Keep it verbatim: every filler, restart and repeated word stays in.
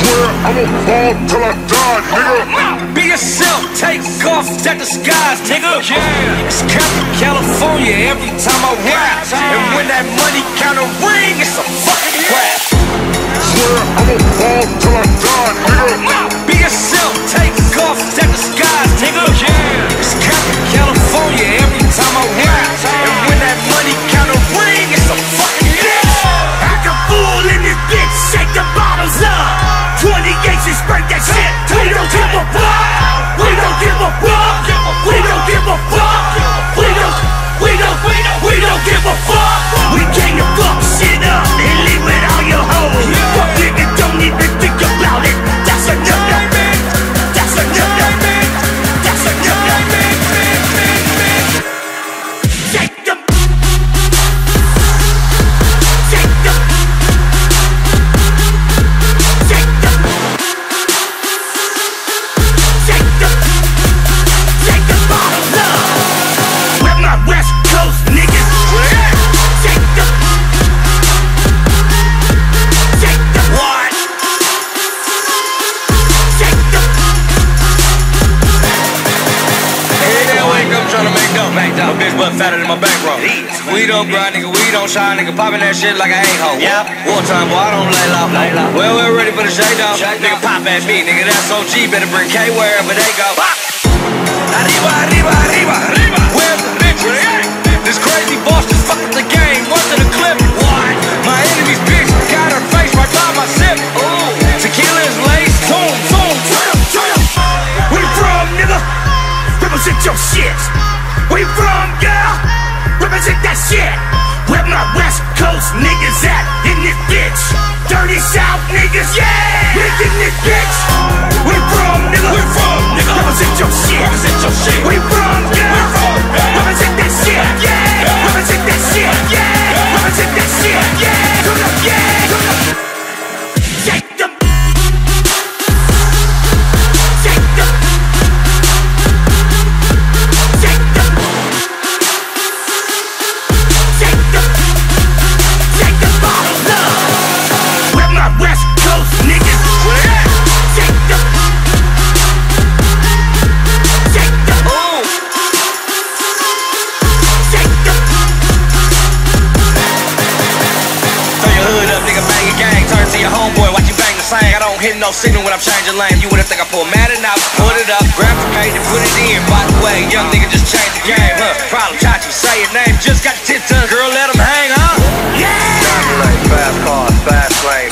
Swear I'ma fall till I die, nigga. Be yourself, take off that disguise, nigga. Yeah, it's Captain California every time I rap. And when that money counter ring, it's a fucking rap. Swear I'ma fall till I die, nigga. Be yourself, take off that disguise, nigga. Yeah, it's Captain California every time I rap. And when that money counter ring, it's a fucking rap. Act a fool in this bitch, shake the bottles up. twenty-eight and spread that shit. We don't give a fuck. We don't give a fuck. We don't give a fuck. We don't, we don't, we don't, we don't give a fuck. We came to fuck shit up and leave with all your hoes. Fuck nigga, don't even think about it. That's a no no. That's a no no. That's a no no. Shake them. Shake them. Shake them. Shake them. Shake the bottles up. Where my West Coast niggas? Shake them. Shake them. What? Shake them. Hey, that wake up tryna make dough. Make dough. My bitch butt fatter than my bankroll. We don't grind, nigga. We don't shine, nigga. Poppin' that shit like I ain't hoe. Yeah. Wartime, boy, I don't lay low. Lay low. Well, we're ready for the shakedown. Nigga, pop at me, nigga. That's O G. Better bring K wherever they go. Arriba, arriba, arriba, arriba. Where's the bitch? This crazy boss just fucked up the game. What's in the clip? What? My enemy's bitch got her face right by my sip. Ooh. Tequila is laced. Boom, boom. Turn up, turn up. Where you from, nigga? Represent your shit. Where you from, girl? Represent that shit. Where my West Coast niggas at in this bitch? Dirty South niggas, yeah. We in this bitch. Where you from, nigga? Where you from, nigga? Represent your shit. Represent your shit. Where you from, girl? Where you from, girl? Represent that shit, yeah. Represent that shit, yeah. Represent that shit, yeah. Turn up, yeah. Turn up. Shake them. Shake them. Shake them. Shake them. Shake the bottles up. Where my West Coast niggas? Shake them. Shake them. Ooh. Shake them. Turn your hood up, nigga, bang your gang. Turn to your homeboy, watch you bang the slang. I don't hit no signal when I'm changing lane. You wouldn't think I pull Madden out, put it up, grab the page and put it in. By the way, young nigga just changed the game, huh? Problem, Chachi, say your name. Just got your tits done, girl, let them hang, huh? Yeah. Fast cars, fast lane,